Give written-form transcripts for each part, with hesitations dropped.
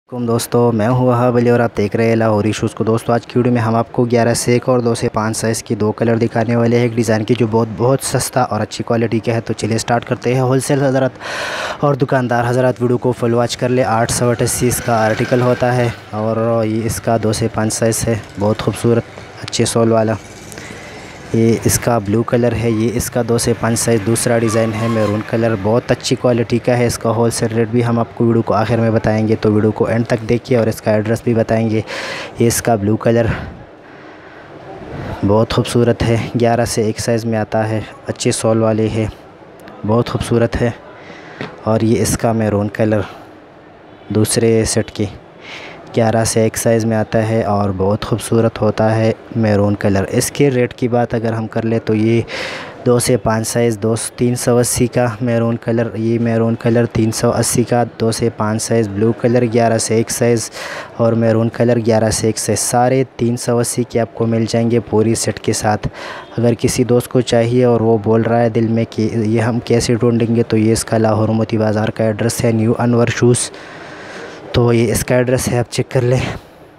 दोस्तों मैं हूँ वहाब अली और आप देख रहे हैं लाहौरी शूज़ को। दोस्तों आज की वीडियो में हम आपको 11 से 1 और 2 से 5 साइज़ की दो कलर दिखाने वाले हैं एक डिज़ाइन की जो बहुत सस्ता और अच्छी क्वालिटी का है। तो चलिए स्टार्ट करते हैं। होलसेल हज़रात और दुकानदार हज़रात वीडियो को फुल वॉच कर ले। 888 इसका आर्टिकल होता है और ये इसका 2 से 5 साइज़ है। बहुत खूबसूरत अच्छे सोल वाला ये इसका ब्लू कलर है। ये इसका 2 से 5 साइज़ दूसरा डिज़ाइन है मैरून कलर, बहुत अच्छी क्वालिटी का है। इसका होलसेल रेट भी हम आपको वीडियो को आखिर में बताएंगे, तो वीडियो को एंड तक देखिए और इसका एड्रेस भी बताएंगे। ये इसका ब्लू कलर बहुत खूबसूरत है, 11 से 1 साइज़ में आता है, अच्छे सोल वाले है, बहुत खूबसूरत है। और ये इसका मैरून कलर दूसरे सेट की 11 से 1 साइज़ में आता है और बहुत खूबसूरत होता है मैरून कलर। इसके रेट की बात अगर हम कर ले तो ये 2 से 5 साइज़ 380 का मैरून कलर, ये मैरून कलर 380 का, 2 से 5 साइज़ ब्लू कलर 11 से 1 साइज़ और मैरून कलर 11 से 1 साइज़, सारे 380 के आपको मिल जाएंगे पूरी सेट के साथ। अगर किसी दोस्त को चाहिए और वो बोल रहा है दिल में कि ये हम कैसे ढूँढेंगे, तो ये इसका लाहौर मोती बाज़ार का एड्रेस है, न्यू अनवर शूज़। तो ये इसका एड्रेस है, आप चेक कर लें।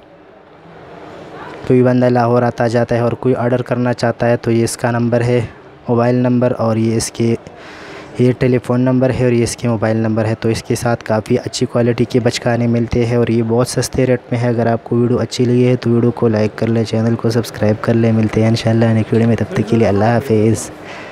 कोई बंदा लाहौर आता जाता है और कोई ऑर्डर करना चाहता है तो ये इसका नंबर है, मोबाइल नंबर, और ये टेलीफ़ोन नंबर है और ये इसके मोबाइल नंबर है। तो इसके साथ काफ़ी अच्छी क्वालिटी के बचकाने मिलते हैं और ये बहुत सस्ते रेट में है। अगर आपको वीडियो अच्छी लगी है तो वीडियो को लाइक कर ले, चैनल को सब्सक्राइब कर ले। मिलते हैं इंशाल्लाह नेक्स्ट वीडियो में, तब तक के लिए अल्लाह हाफिज़।